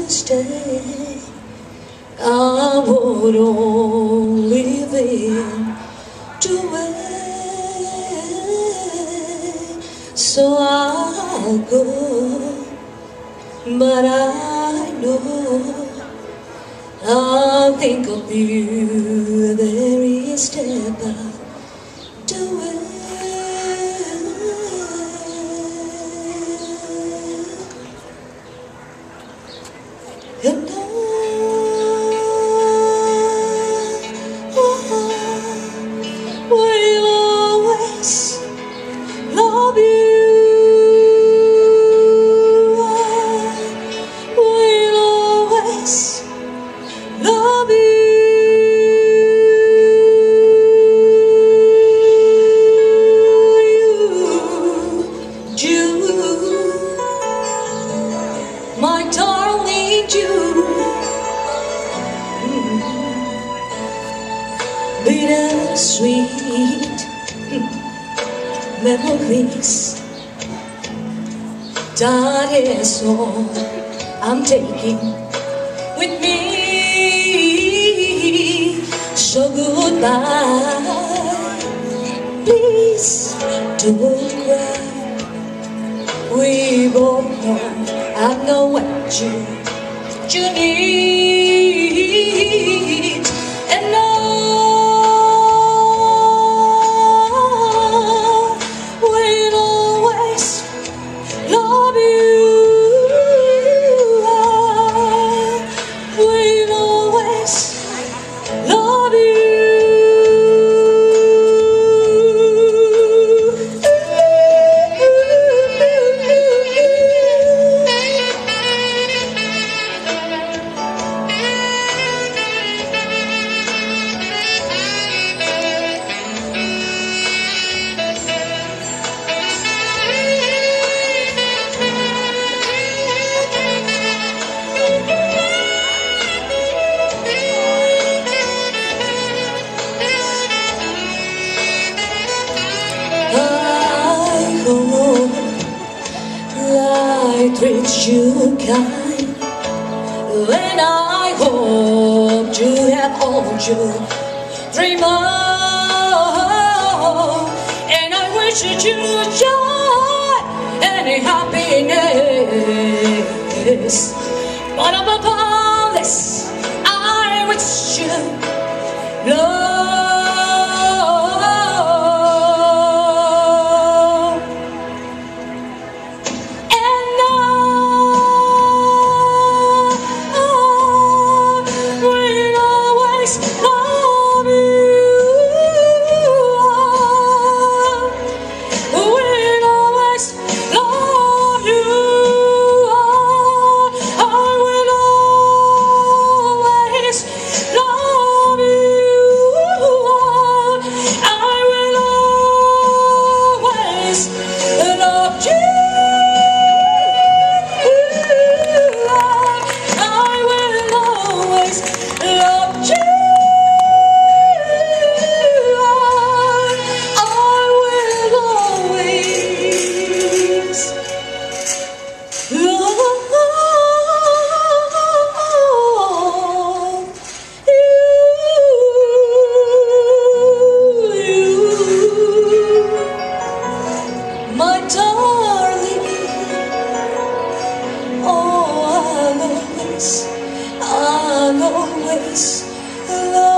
stay, I would only live to wait. So I'll go, but I know I'll think of you every step of the way. And I will always love you. I will always love you. You, my darling, you. Bittersweet memories, that is all I'm taking with me. So goodbye, please don't cry. We both know I know what you need, and I will always love you. I will always love you. I treat you kind, and I hope to have all you dream of, and I wish you joy and happiness. But above all this, I wish you love. My darling, oh, I'll always love